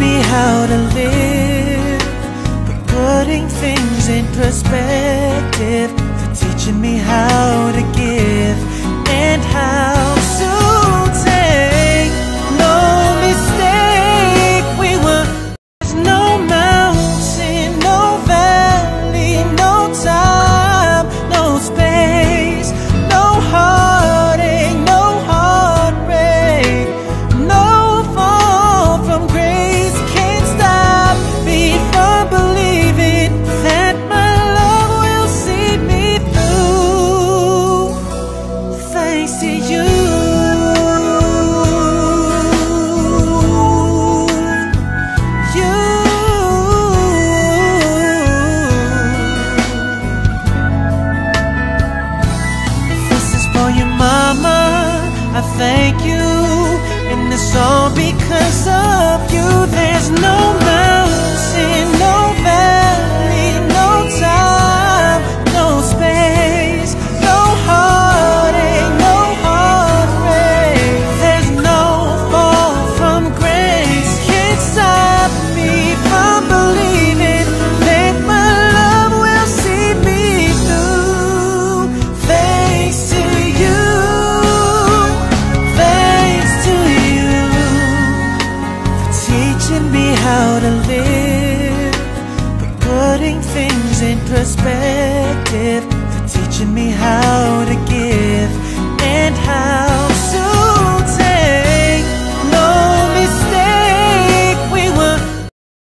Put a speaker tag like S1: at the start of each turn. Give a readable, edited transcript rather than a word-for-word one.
S1: me how to live, for putting things in perspective, for teaching me how to give and how to take no mistake. We were, there's no mountain, no valley, no time, no space, no heartache, no heartbreak, no fall from grace can't stop me from believing that my love will see me through. Thanks to you. This is for your mama, I thank you, and it's all because of you. There's no mountain, no valley, no time, no space, no heartache, no heartbreak. There's no fall from grace can't stop me from believing that my love will see me through. Thanks to you, thanks to you, for teaching me how to live, for putting things in perspective, for teaching me how to give and how